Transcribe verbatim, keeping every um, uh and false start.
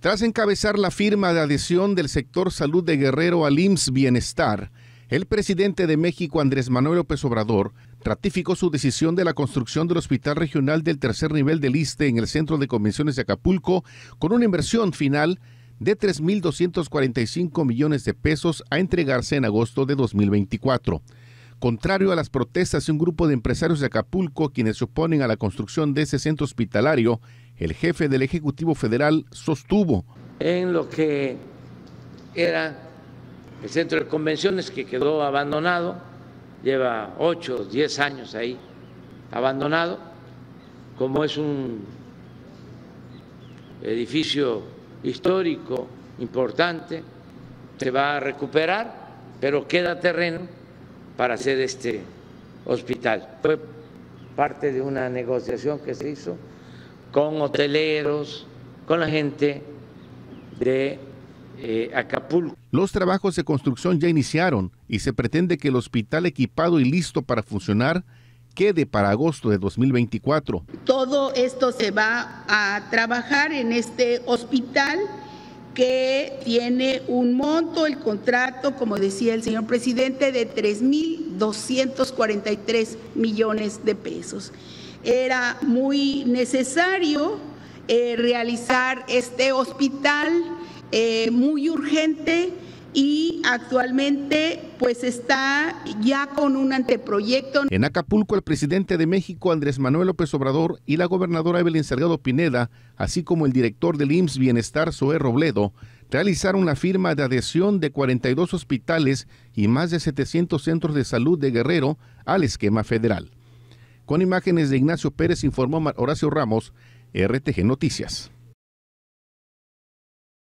Tras encabezar la firma de adhesión del sector salud de Guerrero al I M S S Bienestar, el presidente de México, Andrés Manuel López Obrador, ratificó su decisión de la construcción del Hospital Regional del Tercer Nivel del ISSSTE en el Centro de Convenciones de Acapulco, con una inversión final de tres mil doscientos cuarenta y cinco millones de pesos a entregarse en agosto de dos mil veinticuatro. Contrario a las protestas de un grupo de empresarios de Acapulco, quienes se oponen a la construcción de ese centro hospitalario, el jefe del Ejecutivo Federal sostuvo: en lo que era el centro de convenciones, que quedó abandonado, lleva ocho, diez años ahí abandonado, como es un edificio histórico importante, se va a recuperar, pero queda terreno para hacer este hospital. Fue parte de una negociación que se hizo con hoteleros, con la gente de eh, Acapulco. Los trabajos de construcción ya iniciaron y se pretende que el hospital equipado y listo para funcionar quede para agosto de dos mil veinticuatro. Todo esto se va a trabajar en este hospital que tiene un monto, el contrato, como decía el señor presidente, de tres mil doscientos cuarenta y tres millones de pesos. Era muy necesario eh, realizar este hospital, eh, muy urgente, y actualmente pues está ya con un anteproyecto. En Acapulco, el presidente de México, Andrés Manuel López Obrador, y la gobernadora Evelyn Salgado Pineda, así como el director del I M S S Bienestar, Zoé Robledo, realizaron la firma de adhesión de cuarenta y dos hospitales y más de setecientos centros de salud de Guerrero al esquema federal. Con imágenes de Ignacio Pérez, informó Horacio Ramos, R T G Noticias.